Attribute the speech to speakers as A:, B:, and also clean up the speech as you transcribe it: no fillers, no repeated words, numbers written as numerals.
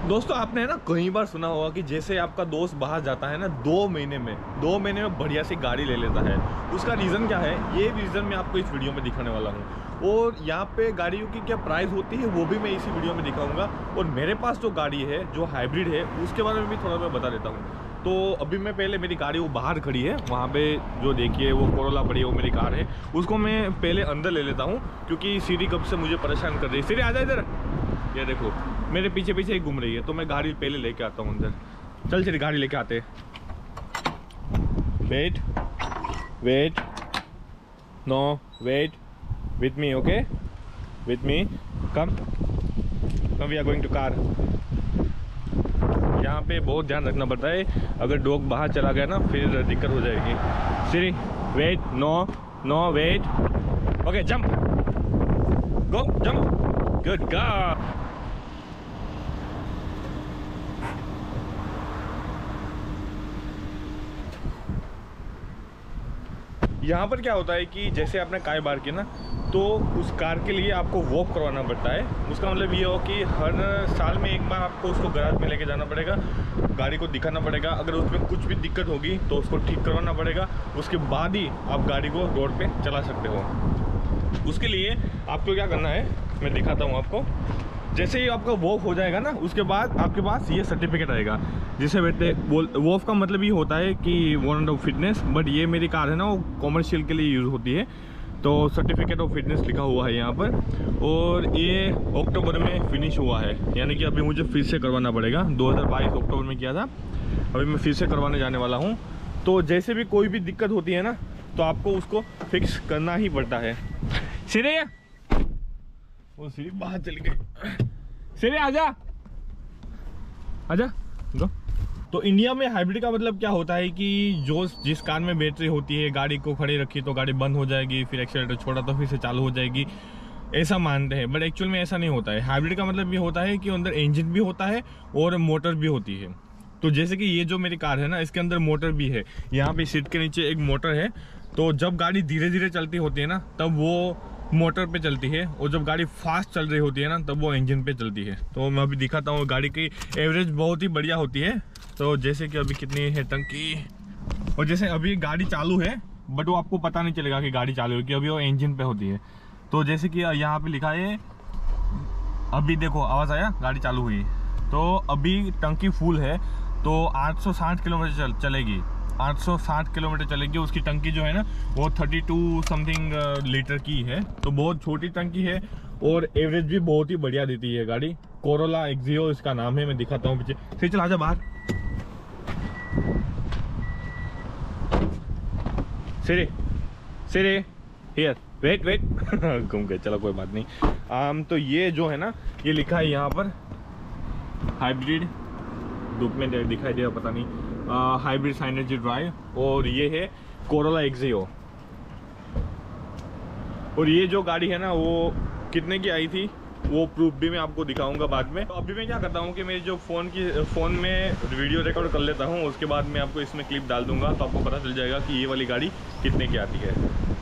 A: दोस्तों आपने ना कई बार सुना होगा कि जैसे आपका दोस्त बाहर जाता है ना 2 महीने में बढ़िया सी गाड़ी ले लेता है। उसका रीज़न क्या है, ये रीज़न मैं आपको इस वीडियो में दिखाने वाला हूँ। और यहाँ पे गाड़ियों की क्या प्राइस होती है वो भी मैं इसी वीडियो में दिखाऊंगा। और मेरे पास जो गाड़ी है जो हाइब्रिड है उसके बारे में भी थोड़ा मैं बता देता हूँ। तो अभी मैं पहले मेरी गाड़ी वो बाहर खड़ी है, वहाँ पे जो देखिए वो कोरोला पड़ी है, वो मेरी कार है। उसको मैं पहले अंदर ले लेता हूँ क्योंकि सीरी कब से मुझे परेशान कर रही है। सीरी आ जाए इधर, ये देखो मेरे पीछे पीछे ही घूम रही है। तो मैं गाड़ी पहले लेके आता हूँ अंदर। चल चलिए गाड़ी लेके आते हैं। Wait wait no wait with me, okay with me, come come, we are going to car. यहाँ पे बहुत ध्यान रखना पड़ता है, अगर डॉग बाहर चला गया ना फिर दिक्कत हो जाएगी। Siri wait, no no wait, okay jump, go jump, good girl. यहाँ पर क्या होता है कि जैसे आपने कार बार की ना, तो उस कार के लिए आपको वॉक करवाना पड़ता है। उसका मतलब ये हो कि हर साल में एक बार आपको उसको गैराज में लेके जाना पड़ेगा, गाड़ी को दिखाना पड़ेगा। अगर उसमें कुछ भी दिक्कत होगी तो उसको ठीक करवाना पड़ेगा। उसके बाद ही आप गाड़ी को रोड पे चला सकते हो। उसके लिए आपको क्या करना है मैं दिखाता हूँ आपको। जैसे ही आपका वॉक हो जाएगा ना, उसके बाद आपके पास ये सर्टिफिकेट आएगा जिसे कहते हैं वॉक का मतलब ये होता है कि वारंट ऑफ फिटनेस। बट ये मेरी कार है ना, वो कॉमर्शियल के लिए यूज़ होती है, तो सर्टिफिकेट ऑफ फिटनेस लिखा हुआ है यहाँ पर। और ये अक्टूबर में फिनिश हुआ है, यानी कि अभी मुझे फिर से करवाना पड़ेगा। 2022 अक्टूबर में किया था, अभी मैं फिर से करवाने जाने वाला हूँ। तो जैसे भी कोई भी दिक्कत होती है ना, तो आपको उसको फिक्स करना ही पड़ता है। सिरे वो सीढ़ी बाहर चली गई। सिरे आजा आजा गो। तो इंडिया में हाइब्रिड का मतलब क्या होता है कि जो जिस कार में बैटरी होती है, गाड़ी को खड़ी रखी तो गाड़ी बंद हो जाएगी, फिर एक्सीलेटर छोड़ा तो फिर से चालू हो जाएगी, ऐसा मानते हैं। बट एक्चुअल में ऐसा नहीं होता है। हाइब्रिड का मतलब ये होता है कि अंदर इंजन भी होता है और मोटर भी होती है। तो जैसे कि ये जो मेरी कार है ना, इसके अंदर मोटर भी है। यहाँ पे सीट के नीचे एक मोटर है। तो जब गाड़ी धीरे धीरे चलती होती है ना, तब वो मोटर पे चलती है, और जब गाड़ी फास्ट चल रही होती है ना, तब वो इंजन पे चलती है। तो मैं अभी दिखाता हूँ, गाड़ी की एवरेज बहुत ही बढ़िया होती है। तो जैसे कि अभी कितनी है टंकी, और जैसे अभी गाड़ी चालू है बट वो आपको पता नहीं चलेगा कि गाड़ी चालू है, कि अभी वो इंजन पे होती है। तो जैसे कि यहाँ पे लिखा है, अभी देखो आवाज़ आया, गाड़ी चालू हुई। तो अभी टंकी फुल है, तो 860 किलोमीटर चलेगी। 860 किलोमीटर चलेगी। उसकी टंकी जो है ना, वो 32 समथिंग लीटर की है, तो बहुत छोटी टंकी है। और एवरेज भी बहुत ही बढ़िया देती है गाड़ी। कोरोला एक्सियो इसका नाम है, मैं दिखाता हूँ पीछे। फिर चला जा बाहर। सिरे सिरे हियर वेट वेट घूम गए, चलो कोई बात नहीं। तो ये जो है ना, ये लिखा है यहाँ पर हाइब्रिड, धूप में दिखाई दे पता नहीं, हाइब्रिड साइनर्जी ड्राइव। और ये है कोरोला एक्सियो। और ये जो गाड़ी है ना, वो कितने की आई थी वो प्रूफ भी मैं आपको दिखाऊंगा बाद में। तो अभी मैं क्या करता हूँ कि मेरी जो फ़ोन में वीडियो रिकॉर्ड कर लेता हूँ, उसके बाद मैं आपको इसमें क्लिप डाल दूंगा, तो आपको पता चल जाएगा कि ये वाली गाड़ी कितने की आती है।